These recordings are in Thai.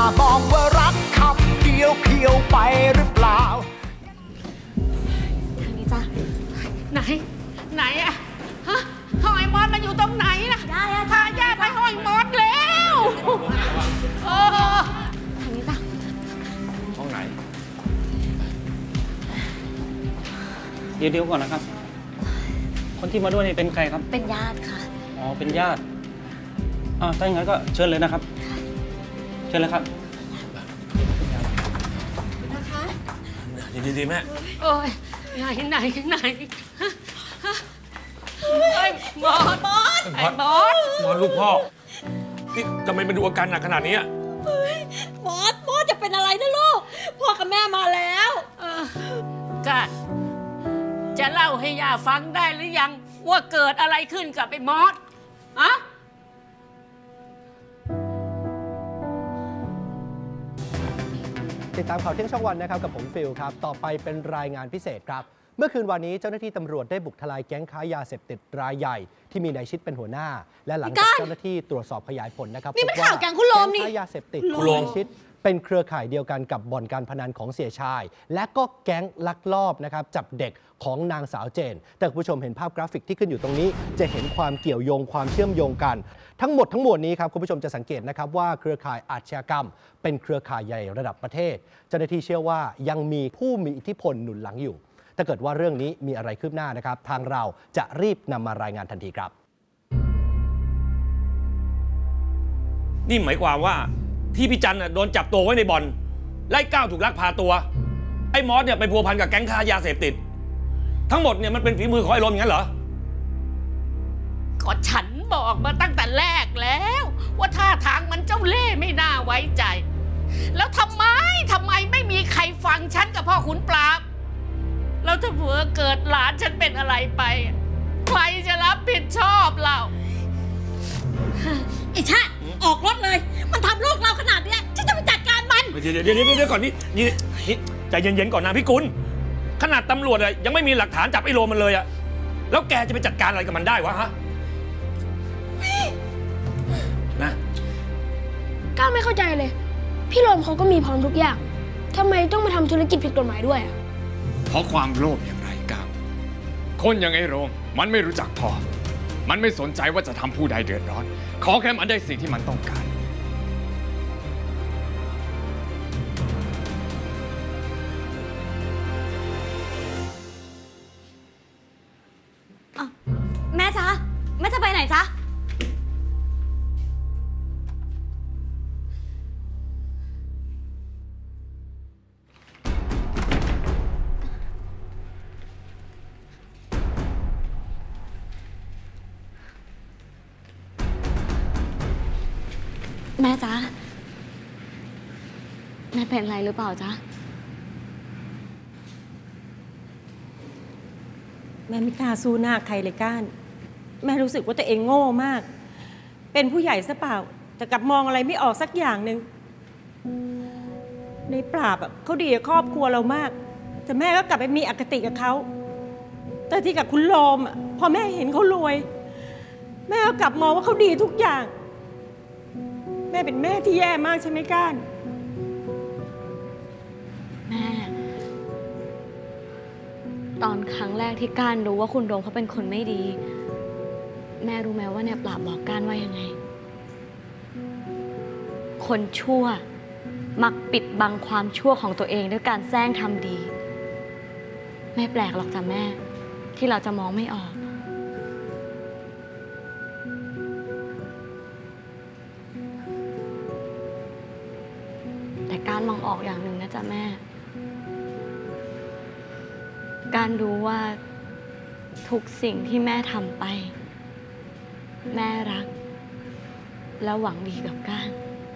ามองว่ารักคำเดียวเพียวไปหรือเปล่าทางนี้จ้ะไหนอะฮะห้องไอ้มอสมันอยู่ตรงไหนล่ะได้อะพาญาติไปห้องไอ้มอสแล้วทางนี้จ้ะห้องไหนเดี๋ยวก่อนนะครับคนที่มาด้วยนี่เป็นใครครับเป็นญาติค่ะอ๋อเป็นญาติถ้าอย่างนั้นก็เชิญเลยนะครับเชิญเลยครับนะคะดีแม่โอ้ยไหนมอสไอ้มอสลูกพ่อนี่ทำไมมาดูอาการหนักขนาดนี้มอสจะเป็นอะไรนะลูกพ่อกับแม่มาแล้วกันจะเล่าให้ย่าฟังได้หรือยังว่าเกิดอะไรขึ้นกับไอ้มอสอะติดตามข่าวเที่ยงช่องวันนะครับกับผมฟิลครับต่อไปเป็นรายงานพิเศษครับเมื่อคืนวันนี้เจ้าหน้าที่ตำรวจได้บุกทลายแก๊งค้ายาเสพติดรายใหญ่ที่มีนายชิดเป็นหัวหน้าและหลังจากเจ้าหน้าที่ตรวจสอบขยายผลนะครับนี่มันข่าวแก๊งคุณโลมนี่ค้ายาเสพติดของนายชิดเป็นเครือข่ายเดียวกันกับบ่อนการพนันของเสียชายและก็แก๊งลักลอบนะครับจับเด็กของนางสาวเจนแต่คุณผู้ชมเห็นภาพกราฟิกที่ขึ้นอยู่ตรงนี้จะเห็นความเกี่ยวโยงความเชื่อมโยงกันทั้งหมดทั้งมวลนี้ครับคุณผู้ชมจะสังเกตนะครับว่าเครือข่ายอาชญากรรมเป็นเครือข่ายใหญ่ระดับประเทศเจ้าหน้าที่เชื่อว่ายังมีผู้มีอิทธิพลหนุนหลังอยู่ถ้าเกิดว่าเรื่องนี้มีอะไรคืบหน้านะครับทางเราจะรีบนำมารายงานทันทีครับนี่หมายความว่าที่พี่จันโดนจับตัวไว้ในบ่อนไล่ก้าวถูกลักพาตัวไอ้มอสเนี่ยไปพัวพันกับแก๊งค้ายาเสพติดทั้งหมดเนี่ยมันเป็นฝีมือของไอ้ลมอย่างนั้นเหรอก็ฉันบอกมาตั้งแต่แรกแล้วว่าท่าทางมันเจ้าเล่ห์ไม่น่าไว้ใจแล้วทำไมไม่มีใครฟังฉันกับพ่อขุนปราบแล้วถ้าเผื่อเกิดหลานฉันเป็นอะไรไปใครจะรับผิดชอบเราไอ้ชาติออกรถเลยมันทำลูกเราขนาดนี้ฉันจะไปจัดการมันเดี๋ยวก่อนนี่ใจเย็นๆก่อนนะพี่กุลขนาดตำรวจยังไม่มีหลักฐานจับไอ้โลมันเลยอะแล้วแกจะไปจัดการอะไรกับมันได้วะฮะนะก้าวไม่เข้าใจเลยพี่โรมเขาก็มีพร้อมทุกอย่างทำไมต้องมาทำธุรกิจผิดกฎหมายด้วยอ่ะเพราะความโลภอย่างไรก้าวคนอย่างไอ้โรมมันไม่รู้จักพอมันไม่สนใจว่าจะทำผู้ใดเดือดร้อนขอแค่มันได้สิ่งที่มันต้องการแม่จ๊ะแม่จะไปไหนจ๊ะแม่จ๊ะแม่เป็นอะไรหรือเปล่าจ๊ะแม่ไม่กล้าสู้หน้าใครเลยก้านแม่รู้สึกว่าตัวเองโง่มากเป็นผู้ใหญ่ซะเปล่าแต่กลับมองอะไรไม่ออกสักอย่างหนึ่งในปราบเขาดีกับครอบครัวเรามากแต่แม่ก็กลับไปมีอคติกับเขาแต่ที่กับคุณโลมพอแม่เห็นเขารวยแม่ก็กลับมองว่าเขาดีทุกอย่างแม่เป็นแม่ที่แย่มากใช่ไหมก้านแม่ตอนครั้งแรกที่ก้านรู้ว่าคุณโดมเขาเป็นคนไม่ดีแม่รู้ไหมว่าเนี่ยปราบบอกก้านว่ายังไงคนชั่วมักปิดบังความชั่วของตัวเองด้วยการแสร้งทำดีไม่แปลกหรอกจ้ะแม่ที่เราจะมองไม่ออกแต่การมองออกอย่างหนึ่งนะจ๊ะแม่การรู้ว่าทุกสิ่งที่แม่ทำไปแม่รักและหวังดีกับการ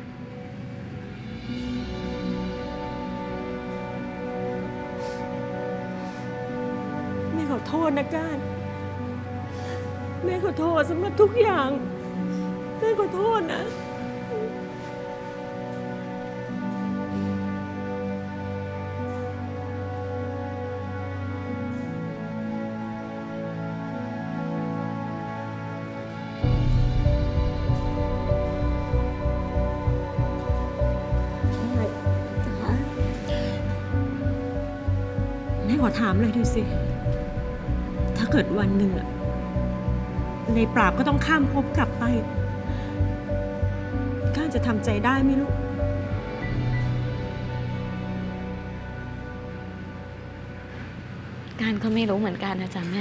แม่ขอโทษนะก้านแม่ขอโทษสำหรับทุกอย่างแม่ขอโทษนะขอถามเลยดูสิถ้าเกิดวันหนึ่งอะในปราบก็ต้องข้ามภพกลับไปก้านจะทำใจได้ไหมลูกการก็ไม่รู้เหมือนกันนะจ๊ะแม่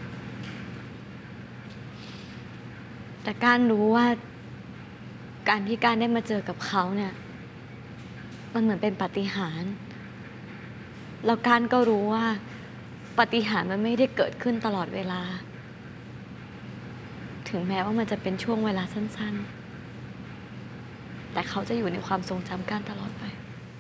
แต่การรู้ว่าการที่การได้มาเจอกับเขาเนี่ยมันเหมือนเป็นปาฏิหาริย์แล้วการก็รู้ว่าปาฏิหาริย์มันไม่ได้เกิดขึ้นตลอดเวลาถึงแม้ว่ามันจะเป็นช่วงเวลาสั้นๆแต่เขาจะอยู่ในความทรงจำการตลอดไป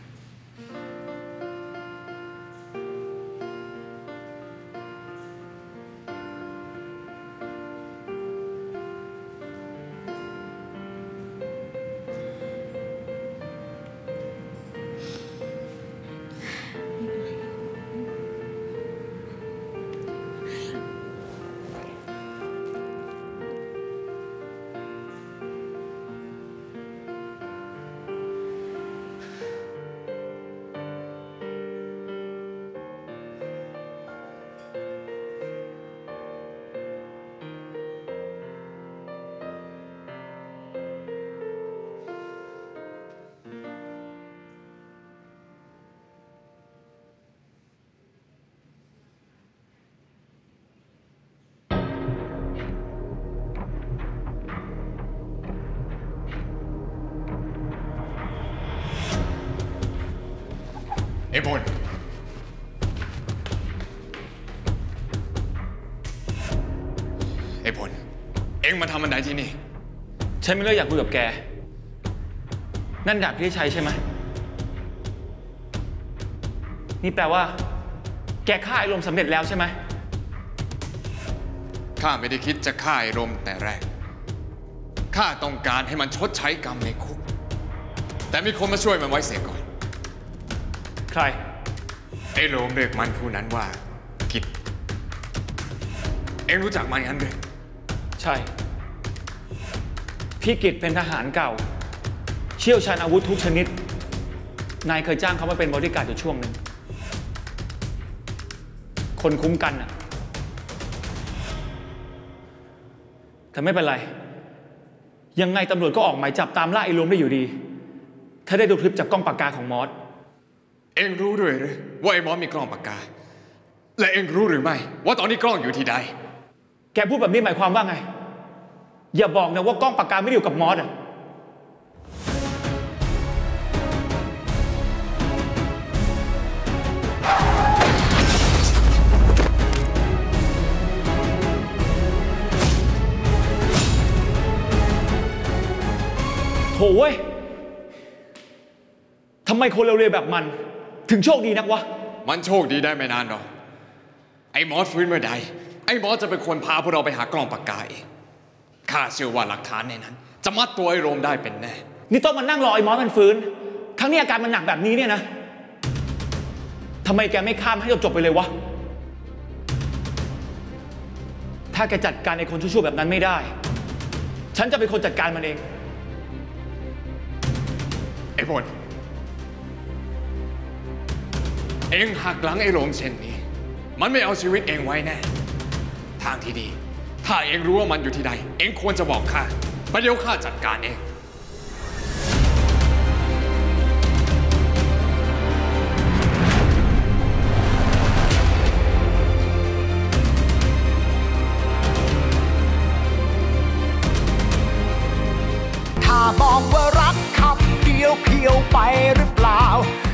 ไอ้พลไอ้พลเอ็งมาทำอะไรที่นี่ฉันไม่เลิกอยากคุยกับแกนั่นดาบที่ใช้ใช่ไหมนี่แปลว่าแกฆ่าไอ้ลมสำเร็จแล้วใช่ไหมข้าไม่ได้คิดจะฆ่าไอ้ลมแต่แรกข้าต้องการให้มันชดใช้กรรมในคุกแต่มีคนมาช่วยมันไว้เสียก่อนใครไอ้โลมเรียกมันผู้นั้นว่ากิจเอ็งรู้จักมันงั้นด้วยใช่พี่กิจเป็นทหารเก่าเชี่ยวชาญอาวุธทุกชนิดนายเคยจ้างเขามาเป็นบอดี้การ์ดอยู่ช่วงหนึ่งคนคุ้มกันน่ะแต่ไม่เป็นไรยังไงตำรวจก็ออกหมายจับตามล่าไอ้โลมได้อยู่ดีถ้าได้ดูคลิปจากกล้องปากกาของมอสเอ็งรู้ด้วยหรือว่าไอ้มอสมีกล้องปากกาและเอ็งรู้หรือไม่ว่าตอนนี้กล้องอยู่ที่ใดแกพูดแบบนี้หมายความว่าไงอย่าบอกนะว่ากล้องปากกาไม่ได้อยู่กับมอสอ่ะโถ่เว้ยทำไมคนเร็วๆแบบมันถึงโชคดีนักวะมันโชคดีได้ไม่นานหรอกไอ้มอสฟื้นเมื่อใดไอ้มอสจะเป็นคนพาพวกเราไปหากล้องปากกาเองข้าเชื่อว่าหลักฐานในนั้นจะมัดตัวไอ้โรมได้เป็นแน่นี่ต้องมานั่งรอไอ้มอสมันฟื้นครั้งนี้อาการมันหนักแบบนี้เนี่ยนะทำไมแกไม่ข้ามให้จบไปเลยวะถ้าแกจัดการไอ้คนชั่วๆแบบนั้นไม่ได้ฉันจะเป็นคนจัดการมันเองไอ้พลเอ็งหักหลังไอ้โรมเช่นนี้มันไม่เอาชีวิตเอ็งไว้แน่ทางที่ดีถ้าเอ็งรู้ว่ามันอยู่ที่ใดเอ็งควรจะบอกข้าประเดี๋ยวข้าจัดการเองถ้ามองว่ารักคำเดียวเพียวไปหรือเปล่า